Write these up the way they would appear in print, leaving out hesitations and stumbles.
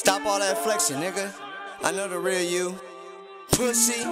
Stop all that flexing, nigga. I know the real you. Pussy.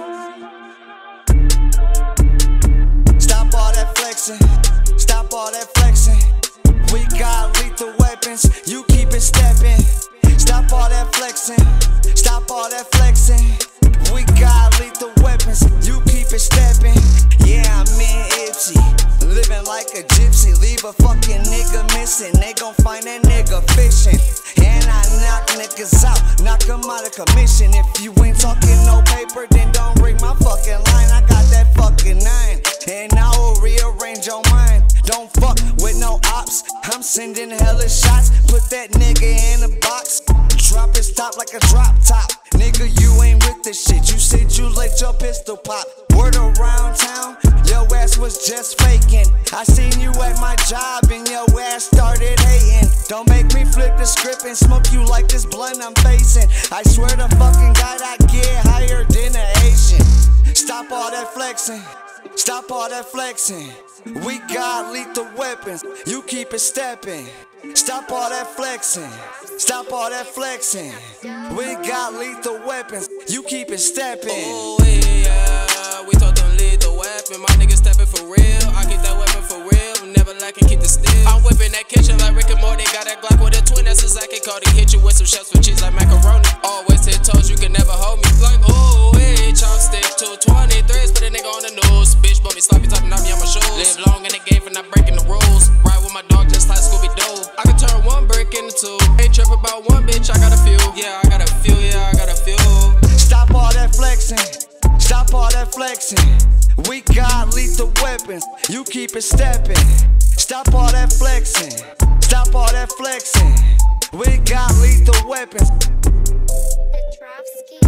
Stop all that flexing. Stop all that flexing. We got lethal weapons. You keep it stepping. Stop all that flexing. Stop all that flexing. We got lethal weapons. You keep it stepping. Yeah, I'm in Ipsy. Living like a gypsy. Leave a fucking nigga missing. They gon' find that nigga fishing. And I knock niggas out, knock them out of commission. If you ain't talking no paper, then don't ring my fucking line. I got that fucking 9, and I will rearrange your mind. Don't fuck with no ops, I'm sending hella shots. Put that nigga in a box, drop his top like a drop top. Nigga, you ain't with this shit, you said you let your pistol pop. Word around town, your ass was just faking. I seen you at my job and your ass started hating. Don't make me flip the script and smoke you like this blunt I'm facing. I swear to fucking God, I get higher than an Asian. Stop all that flexing. Stop all that flexing. We got lethal weapons. You keep it stepping. Stop all that flexing. Stop all that flexing. We got lethal weapons. You keep it stepping. Oh yeah, we talk them lethal weapon. My niggas stepping for real. I keep that weapon for real. Never lacking, keep the steel. I'm whipping that kitchen like Rick and Morty. Got that Glock with a twin. That's exactly called it. Hit you with some shots for cheese like macaroni. Always 10 toes, you can never hold me. Like oh hey, chopstick 223s. Put a nigga on the news. Bitch, bought me sloppy, talking on me on my shoes. Live long in the game for not breaking the rules. Ride with my dog just like Scooby Doo. I can turn one brick into two. Ain't trip about one bitch, I got a few. Yeah, I got a few, yeah, I got a few. Stop all that flexing. Stop all that flexing. We got lethal weapons. You keep it stepping. Stop all that flexing. Stop all that flexing. We got lethal weapons. Petrovsky.